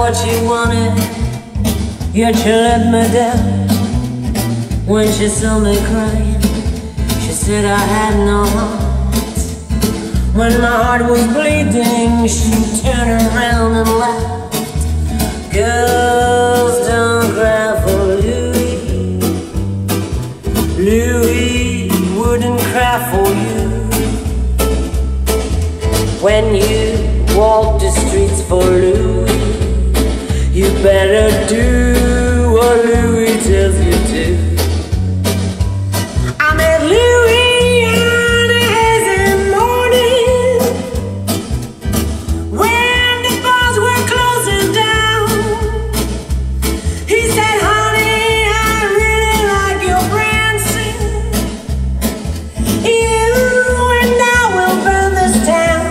what she wanted, yet she let me down. When she saw me crying, she said I had no heart. When my heart was bleeding, she turned around and laughed. Girls don't cry for Louis. Louis wouldn't cry for you. When you walk the streets for Louis, you better do what Louis tells you to. I met Louis on a hazy morning when the bars were closing down. He said, honey, I really like your prancing. You and I will burn this town.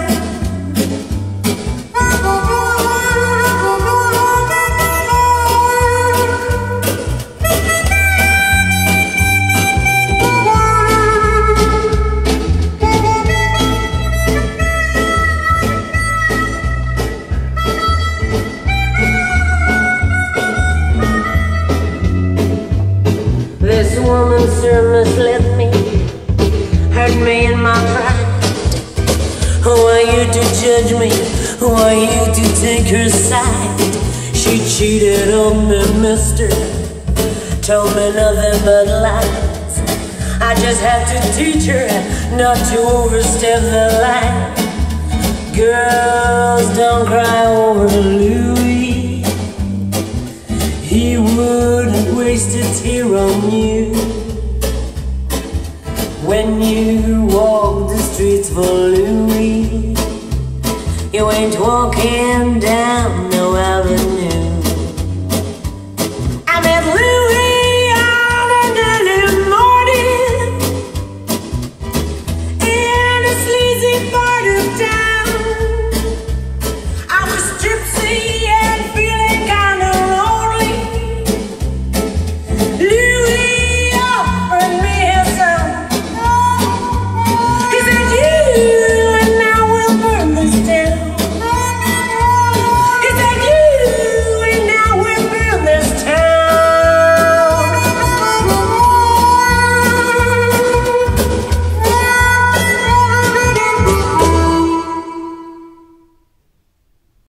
This woman sure misled me, hurt me in my pride. Who are you to judge me? Who are you to take her side? She cheated on me, mister, told me nothing but lies. I just had to teach her not to overstep the line. Girls don't cry over Louis. He wouldn't waste a tear on you. When you walk the streets for Louis, you ain't walking down